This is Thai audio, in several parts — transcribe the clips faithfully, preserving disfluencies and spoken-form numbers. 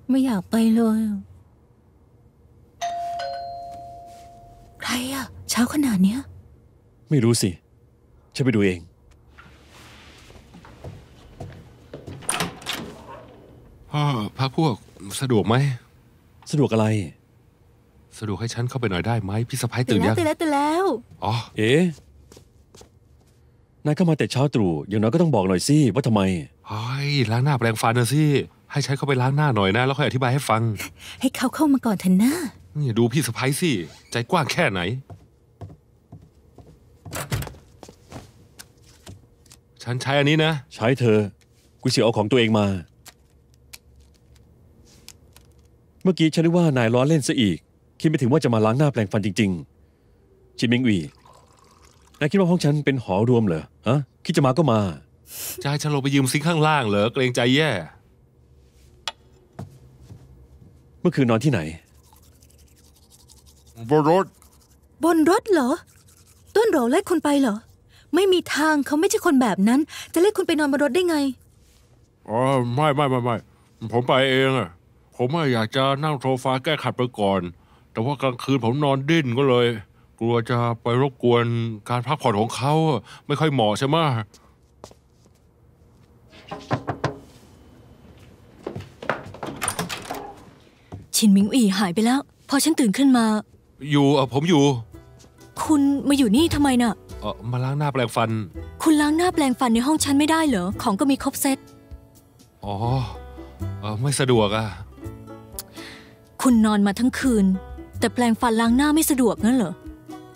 ไม่อยากไปเลยใครอะเช้าขนาดเนี้ยไม่รู้สิฉันไปดูเองพ่อพักพวกสะดวกไหมสะดวกอะไรสะดวกให้ฉันเข้าไปหน่อยได้ไหมพี่สะพ้ายตื่นยังตื่นแล้วตื่นแล้วอ๋อเอ๊ะนายเข้ามาแต่เช้าตรู่อย่างน้อยก็ต้องบอกหน่อยสิว่าทำไมเฮ้ยล้างหน้าแปรงฟันนะสิให้ฉันเข้าไปล้างหน้าหน่อยนะแล้วค่อยอธิบายให้ฟังให้เขาเข้ามาก่อนเถอะนะนี่ดูพี่สะพ้ายสิใจกว้างแค่ไหนฉันใช้อันนี้นะใช้เธอกูเสียเอาของตัวเองมาเมื่อกี้ฉันนึกว่านายล้อเล่นซะอีกคิดไม่ถึงว่าจะมาล้างหน้าแปรงฟันจริงๆจินมิงอีนายคิดว่าห้องฉันเป็นหอรวมเหรอฮะคิดจะมาก็มาจะให้ฉันลงไปยืมซิงค์ข้างล่างเหรอเกรงใจแย่เมื่อคืนนอนที่ไหนบนรถบนรถเหรอต้นโหรไล่คุณไปเหรอไม่มีทางเขาไม่ใช่คนแบบนั้นจะเล่คุณไปนอนบนรถได้ไงอ๋อไม่ไม่ไม่ไม่ผมไปเองอะผมอยากจะนั่งโซฟาแก้ขัดไปก่อนแต่ว่ากลางคืนผมนอนดิ้นก็เลยกลัวจะไปรบกวนการพักผ่อนของเขาไม่ค่อยเหมาะใช่ไหมชินมิงอีหายไปแล้วพอฉันตื่นขึ้นมาอยู่เออผมอยู่คุณมาอยู่นี่ทำไมน่ะเออมาล้างหน้าแปรงฟันคุณล้างหน้าแปรงฟันในห้องฉันไม่ได้เหรอของก็มีครบเซตอ๋อเออไม่สะดวกอ่ะคุณนอนมาทั้งคืนแต่แปรงฟันล้างหน้าไม่สะดวกงั้นเหรอ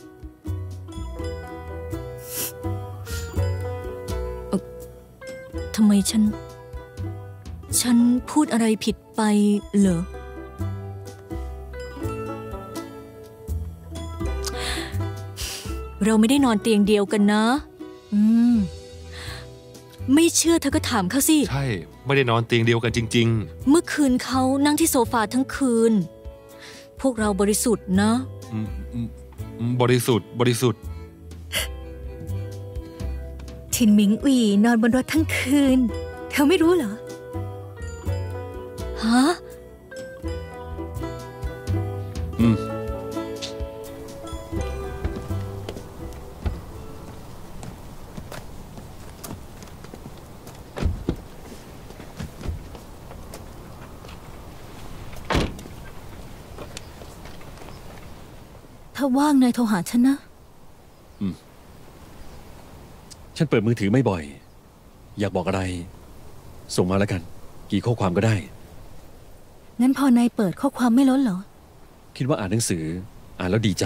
ทำไมฉันฉันพูดอะไรผิดไปเหรอเราไม่ได้นอนเตียงเดียวกันนะอืมไม่เชื่อเธอก็ถามเขาสิใช่ไม่ได้นอนเตียงเดียวกันจริงๆเมื่อคืนเขานั่งที่โซฟาทั้งคืนพวกเราบริสุทธิ์นะบริสุทธิ์บริสุทธิ์ชินมิงอีนอนบนรถทั้งคืนเธอไม่รู้เหรอฮะอืมถ้าว่างนายโทรหาฉันนะอืมฉันเปิดมือถือไม่บ่อยอยากบอกอะไรส่งมาแล้วกันกี่ข้อความก็ได้งั้นพอนายเปิดข้อความไม่ล้นเหรอคิดว่าอ่านหนังสืออ่านแล้วดีใจ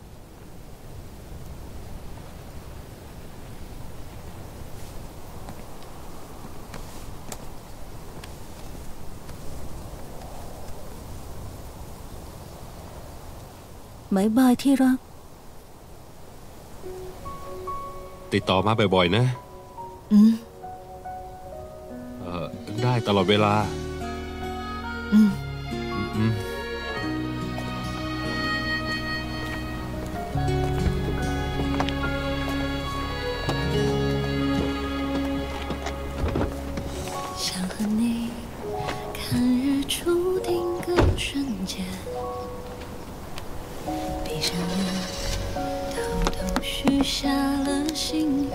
บายบายที่รักติดต่อมาบ่อยๆนะอืมเออได้ตลอดเวลาอืมอืม下了心愿，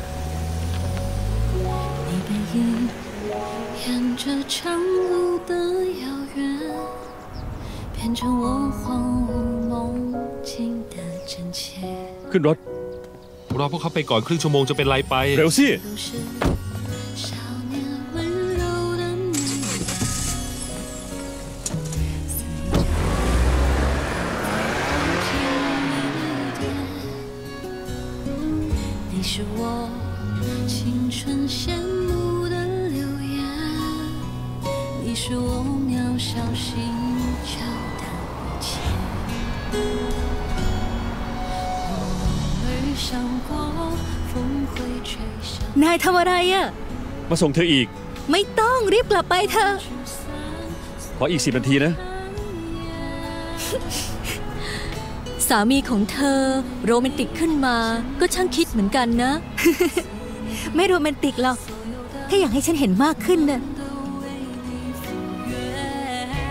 你背影沿着长路的遥远，变成我荒芜梦境的真切。 ขึ้นรถรอพวกเขาไปก่อนครึ่งชั่วโมงจะเป็นไรไปเร็วสิ是我青春羡慕的流言，你是我渺小心跳的一切。我儿想过风会吹响。 นายทำอะไรอะมาส่งเธออีกไม่ต้องรีบกลับไปเถอะขออีกสิบนาทีนะสามีของเธอโรแมนติกขึ้นมาก็ช่างคิดเหมือนกันนะไม่โรแมนติกหรอกแค่อยากให้ฉันเห็นมากขึ้นนะ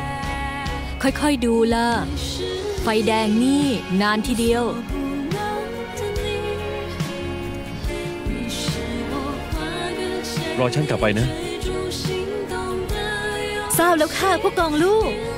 ค่อยๆดูล่ะ ไฟแดงนี่นานทีเดียวรอฉันกลับไปนะทราบแล้วค่ะผู้กองลูก